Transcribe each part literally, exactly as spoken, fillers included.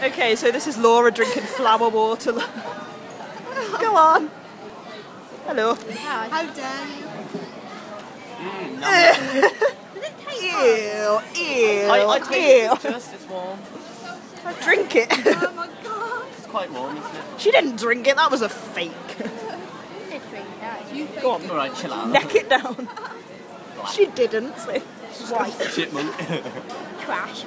Okay, so this is Laura drinking flower water. Go on. Hello. How dare you? Mm, Does it taste Ew, ew, I, I ew. taste it just, it's warm. I drink it. Oh my god. It's quite warm, isn't it? She didn't drink it, that was a fake. You Go on, Alright, chill out. neck it down. She didn't. So. white Chipmunk. trash.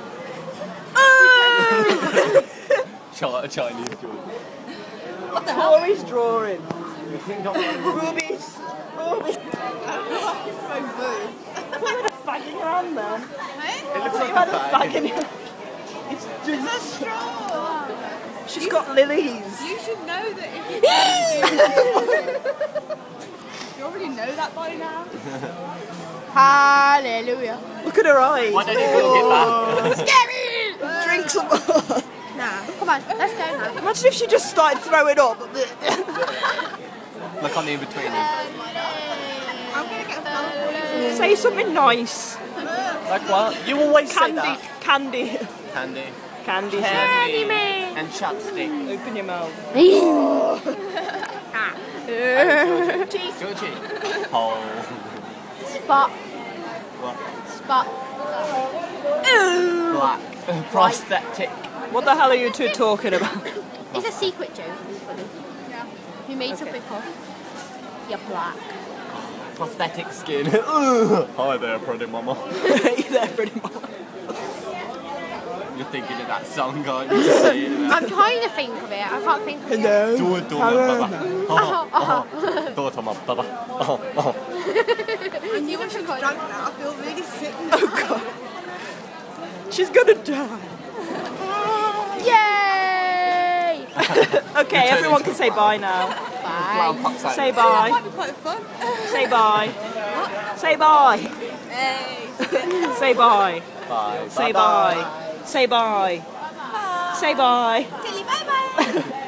Chi- Chinese George. What the hell? Corey's drawing. Rubies. Rubies. So boo. You had a fag in your hand then. Hey? It looks You like had a a fag. fag in your hand. It's It's a just. straw. She's got lilies. You should know that if you You already know that by now. Hallelujah. Look at her eyes. Why don't you go get back? Scary! Drink some more. Nah, come on, let's go now. Imagine if she just started throwing up. Look on the in-between. I'm gonna get a Say something nice. Like what? You always say Candy. that. Candy. Candy. Candy. Candy. And chapstick. Open your mouth. Georgie. Oh. Spot. What? Spot. Black. Prosthetic. What the hell are you two talking about? It's a secret joke, everybody. Yeah. We made something called You're black. Prosthetic skin. Hi there, pretty mama. Hey there, pretty much. You're thinking of that song, aren't you? Saying I'm trying to think of it. I can't think of it. Hello. Do it, do it, baba. Oh, oh. Do it, mama, baba. Oh, oh. I knew I should drunk now. I feel really sick. Oh god. She's gonna die. Yay! Okay, everyone can say bye now. Flower Bye. pops out. Say That bye. might be quite fun. Say bye. Say bye. Hey. Say bye. Bye. Say bye. Say bye. Say bye. Silly, bye bye.